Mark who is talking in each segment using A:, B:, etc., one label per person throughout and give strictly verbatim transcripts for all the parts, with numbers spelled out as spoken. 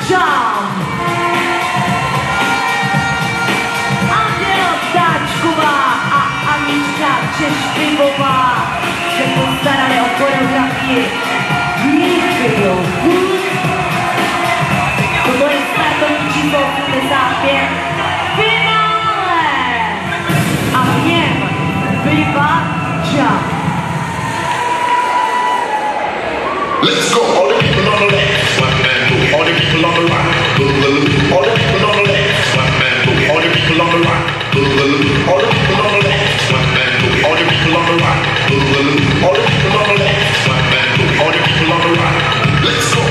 A: Jump! Anděl Táčková a Anička Češtivová se postarali o choreografii Výchylů. Toto je startovní číslo osmdesát pět finále a v něm Viva Jump.
B: Let's go, all the people on the left, one man move. All the people on the right, move the loop. All the people on the left, one man move. All the people on the right, move the loop. All the people on the left, one man move. All the people on the right, move the loop. All the people on the left, one man move. All the people on the right, let's go.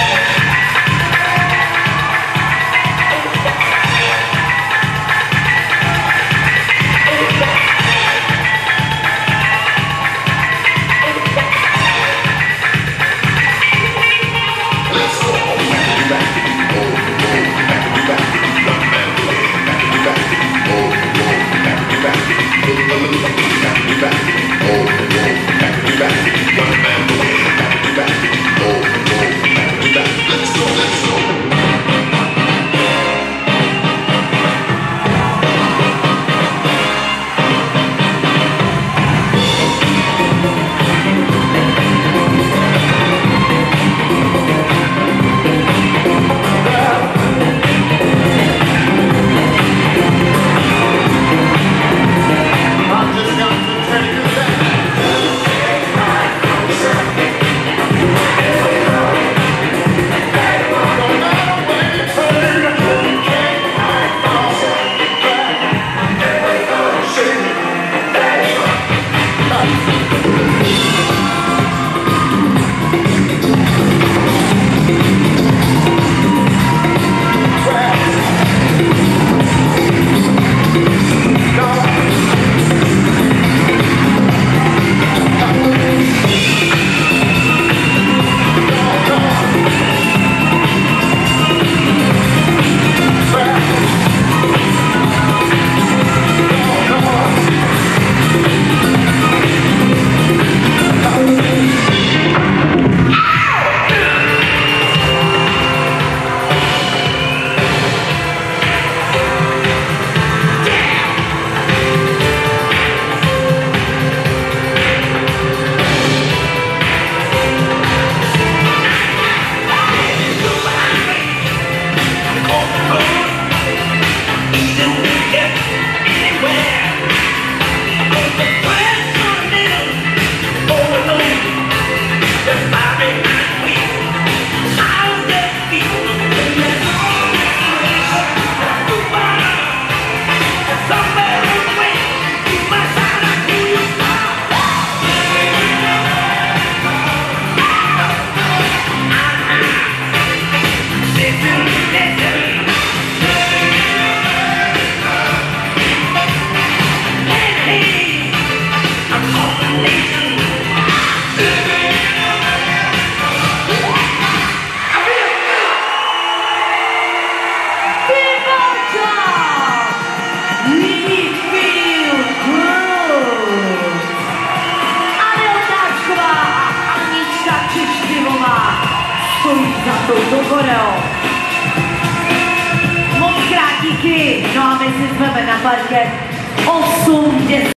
A: Za touto koreo. Moc krát díky, no a my si jsme na parket osm deset.